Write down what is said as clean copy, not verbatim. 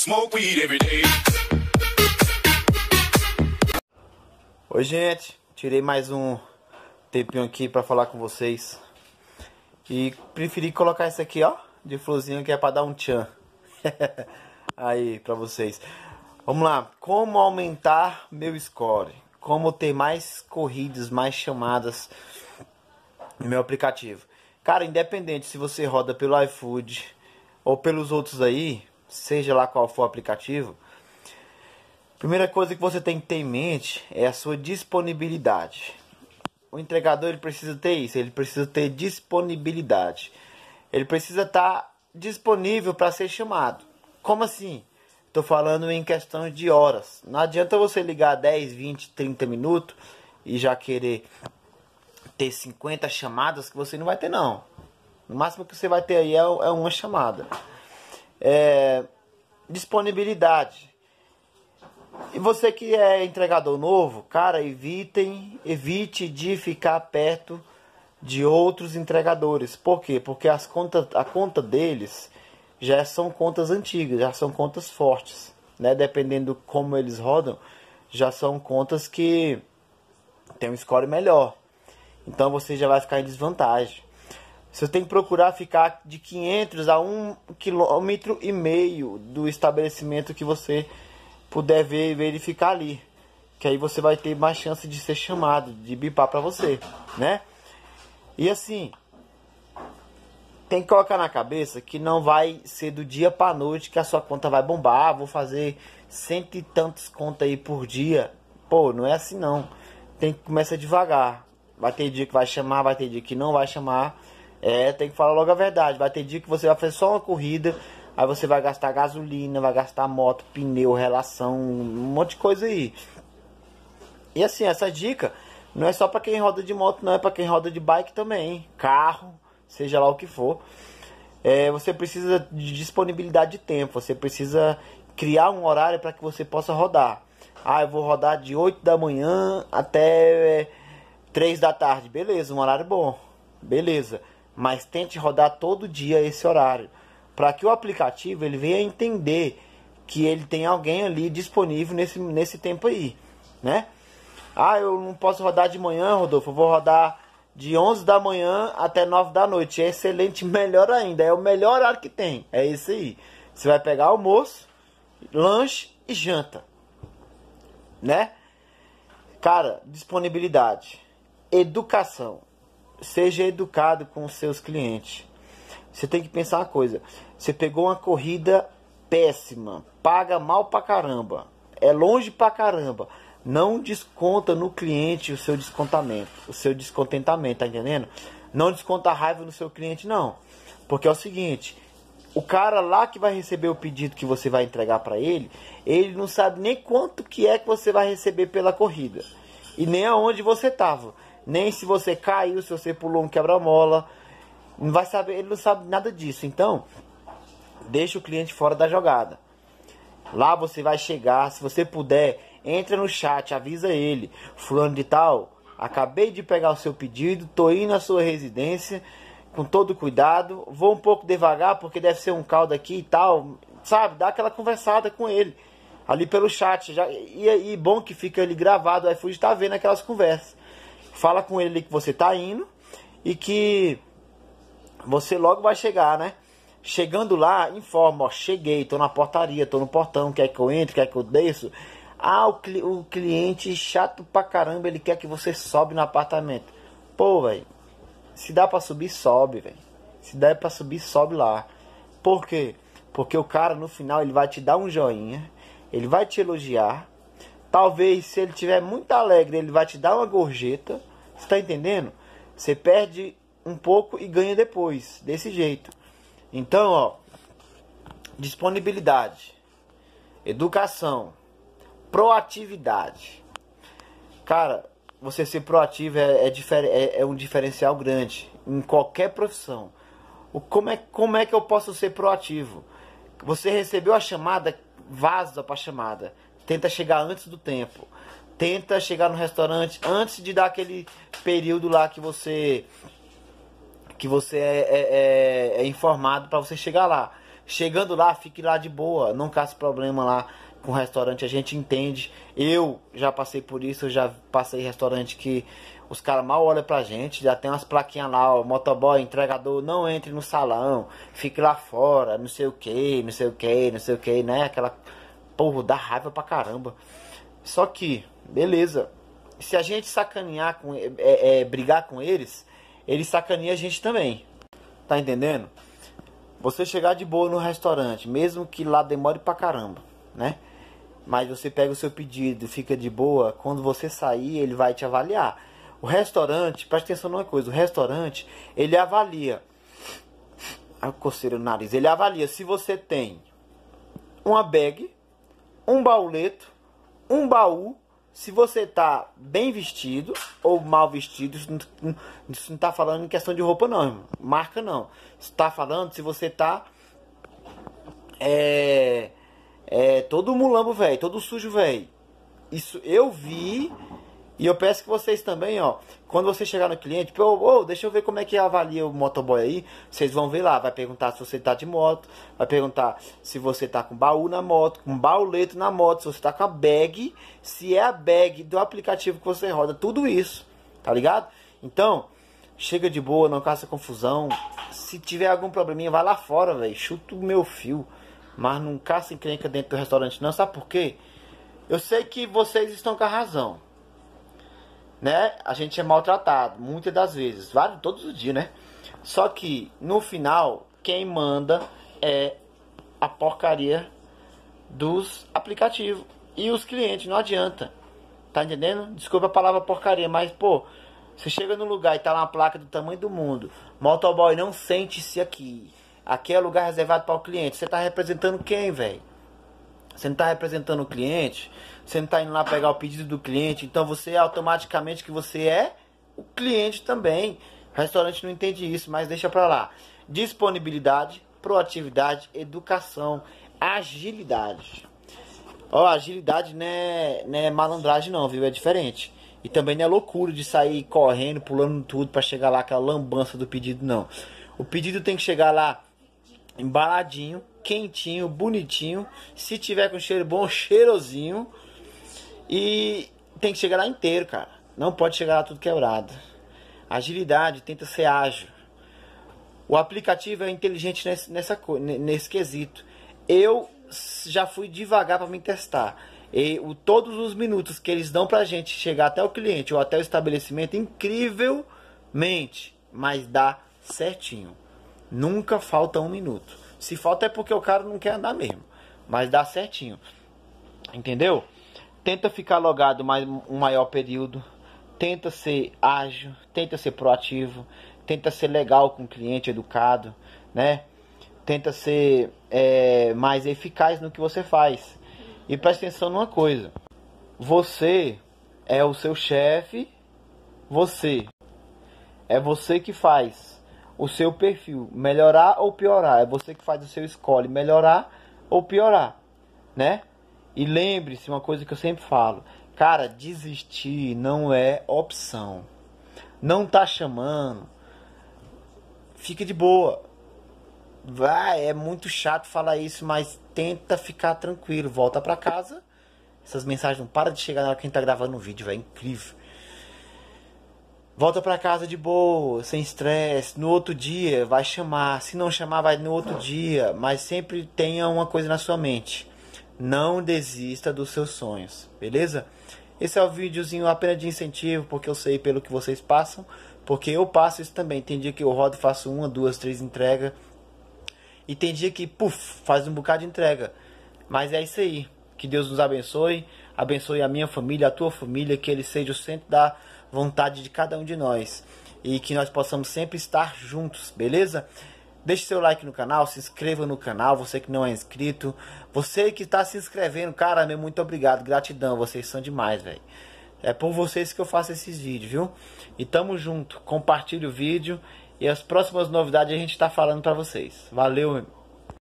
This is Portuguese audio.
Smoke weed every day. Oi, gente, tirei mais um tempinho aqui pra falar com vocês e preferi colocar isso aqui, ó, de florzinha, que é pra dar um tchan aí pra vocês. Vamos lá, como aumentar meu score, como ter mais corridas, mais chamadas no meu aplicativo. Cara, independente se você roda pelo iFood ou pelos outros aí, seja lá qual for o aplicativo, primeira coisa que você tem que ter em mente é a sua disponibilidade. O entregador, ele precisa ter isso, ele precisa ter disponibilidade. Ele precisa estar disponível para ser chamado. Como assim? Estou falando em questão de horas. Não adianta você ligar 10, 20, 30 minutos e já querer ter 50 chamadas que você não vai ter, não. No máximo que você vai ter aí é uma chamada. Disponibilidade. E você que é entregador novo, cara, evite de ficar perto de outros entregadores. Por quê? Porque a conta deles já são contas antigas, já são contas fortes, né? Dependendo como eles rodam, já são contas que tem um score melhor. Então você já vai ficar em desvantagem. Você tem que procurar ficar de 500 a 1,5 km do estabelecimento que você puder verificar ali, que aí você vai ter mais chance de ser chamado, de bipar para você, né? E assim, tem que colocar na cabeça que não vai ser do dia para noite que a sua conta vai bombar. Vou fazer 100 e tantos contas aí por dia. Pô, não é assim não. Tem que começar devagar. Vai ter dia que vai chamar, vai ter dia que não vai chamar. Tem que falar logo a verdade. Vai ter dia que você vai fazer só uma corrida, aí você vai gastar gasolina, vai gastar moto, pneu, relação, um monte de coisa aí. E assim, essa dica não é só para quem roda de moto, não, é para quem roda de bike também, hein? Carro, seja lá o que for. Você precisa de disponibilidade de tempo, você precisa criar um horário para que você possa rodar. Eu vou rodar de 8 da manhã até 3 da tarde. Beleza, um horário bom. Beleza. Mas tente rodar todo dia esse horário, para que o aplicativo ele venha entender que ele tem alguém ali disponível nesse tempo aí, né? Eu não posso rodar de manhã, Rodolfo, eu vou rodar de 11 da manhã até 9 da noite. É excelente, melhor ainda, é o melhor horário que tem, é isso aí. Você vai pegar almoço, lanche e janta, né? Cara, disponibilidade, educação. Seja educado com os seus clientes. Você tem que pensar uma coisa. Você pegou uma corrida péssima, paga mal pra caramba, é longe pra caramba. Não desconta no cliente o seu descontentamento, tá entendendo? Não desconta a raiva no seu cliente, não. Porque é o seguinte, o cara lá que vai receber o pedido que você vai entregar pra ele, ele não sabe nem quanto que é que você vai receber pela corrida. E nem aonde você tava. Nem se você caiu, se você pulou um quebra-mola. Não vai saber, ele não sabe nada disso. Então, deixa o cliente fora da jogada. Lá você vai chegar, se você puder, entra no chat, avisa ele. Fulano de tal, acabei de pegar o seu pedido, tô indo na sua residência, com todo cuidado. Vou um pouco devagar, porque deve ser um caldo aqui e tal. Sabe, dá aquela conversada com ele. Ali pelo chat. E bom que fica ali gravado, o iFood tá vendo aquelas conversas. Fala com ele ali que você tá indo e que você logo vai chegar, né? Chegando lá, informa, ó, cheguei, tô na portaria, tô no portão, quer que eu entre, quer que eu desço? O cliente chato pra caramba, ele quer que você sobe no apartamento. Pô, velho, se dá pra subir, sobe, velho. Se dá pra subir, sobe lá. Por quê? Porque o cara, no final, ele vai te dar um joinha, ele vai te elogiar. Talvez, se ele estiver muito alegre, ele vai te dar uma gorjeta. Você tá entendendo? Você perde um pouco e ganha depois. Desse jeito. Então, ó. Disponibilidade. Educação. Proatividade. Cara, você ser proativo é um diferencial grande. Em qualquer profissão. Como é que eu posso ser proativo? Você recebeu a chamada, vaza pra chamada. Tenta chegar antes do tempo. Tenta chegar no restaurante antes de dar aquele período lá que você é informado para você chegar lá. Chegando lá, fique lá de boa, não caça problema lá com o restaurante, a gente entende. Eu já passei por isso, eu já passei em restaurante que os caras mal olham pra gente, já tem umas plaquinhas lá, ó, motoboy, entregador, não entre no salão, fique lá fora, não sei o que, não sei o que, não sei o que, né? Aquela porra, dá raiva pra caramba. Só que, beleza, se a gente sacanear, brigar com eles sacaneiam a gente também, tá entendendo? Você chegar de boa no restaurante, mesmo que lá demore pra caramba, né? Mas você pega o seu pedido, fica de boa, quando você sair, ele vai te avaliar. O restaurante, presta atenção numa coisa, o restaurante, ele avalia, a coceira no nariz, ele avalia se você tem uma bag, um bauleto, um baú, se você tá bem vestido ou mal vestido. Isso não tá falando em questão de roupa não, irmão. Marca não. Isso tá falando se você tá todo mulambo, velho, todo sujo, velho. Isso eu vi. E eu peço que vocês também, ó, quando você chegar no cliente, deixa eu ver como é que avalia o motoboy aí. Vocês vão ver lá, vai perguntar se você tá de moto, vai perguntar se você tá com baú na moto, com bauleto na moto, se você tá com a bag, se é a bag do aplicativo que você roda, tudo isso, tá ligado? Então, chega de boa, não caça confusão. Se tiver algum probleminha, vai lá fora, velho, chuta o meu fio, mas não caça encrenca dentro do restaurante não, sabe por quê? Eu sei que vocês estão com a razão, né? A gente é maltratado muitas das vezes, todos os dias, né? Só que no final quem manda é a porcaria dos aplicativos e os clientes, não adianta, tá entendendo? Desculpa a palavra porcaria, mas pô, você chega no lugar e tá lá uma placa do tamanho do mundo, motoboy, não sente-se aqui, aqui é lugar reservado para o cliente. Você tá representando quem, velho? Você não está representando o cliente, você não está indo lá pegar o pedido do cliente, então você automaticamente que você é o cliente também. O restaurante não entende isso, mas deixa pra lá. Disponibilidade, proatividade, educação, agilidade. Ó, agilidade não é malandragem não, viu? É diferente. E também não é loucura de sair correndo, pulando tudo para chegar lá aquela lambança do pedido, não. O pedido tem que chegar lá embaladinho, quentinho, bonitinho. Se tiver com cheiro bom, cheirosinho. E tem que chegar lá inteiro, cara. Não pode chegar lá tudo quebrado. Agilidade, tenta ser ágil. O aplicativo é inteligente nesse quesito. Eu já fui devagar para me testar. Todos os minutos que eles dão pra gente chegar até o cliente ou até o estabelecimento, incrivelmente, mas dá certinho. Nunca falta um minuto. Se falta é porque o cara não quer andar mesmo. Mas dá certinho. Entendeu? Tenta ficar logado um maior período. Tenta ser ágil. Tenta ser proativo. Tenta ser legal com o cliente, educado, né? Tenta ser mais eficaz no que você faz. E presta atenção numa coisa. Você é o seu chefe. É você que faz o seu perfil melhorar ou piorar. É você que faz o seu escolhe melhorar ou piorar, né? E lembre-se uma coisa que eu sempre falo. Cara, desistir não é opção. Não tá chamando, fica de boa. É muito chato falar isso, mas tenta ficar tranquilo. Volta pra casa. Essas mensagens não param de chegar na hora que a gente tá gravando um vídeo, velho. Incrível. Volta pra casa de boa, sem estresse. No outro dia vai chamar. Se não chamar, vai no outro dia. Mas sempre tenha uma coisa na sua mente. Não desista dos seus sonhos, beleza? Esse é o videozinho apenas de incentivo, porque eu sei pelo que vocês passam. Porque eu passo isso também. Tem dia que eu rodo e faço 1, 2, 3 entregas. E tem dia que, faz um bocado de entrega. Mas é isso aí. Que Deus nos abençoe. Abençoe a minha família, a tua família. Que Ele seja o centro da vontade de cada um de nós. E que nós possamos sempre estar juntos, beleza? Deixe seu like no canal, se inscreva no canal. Você que não é inscrito. Você que está se inscrevendo, cara, meu muito obrigado. Gratidão, vocês são demais, velho. É por vocês que eu faço esses vídeos, viu? E tamo junto. Compartilhe o vídeo. E as próximas novidades a gente tá falando pra vocês. Valeu,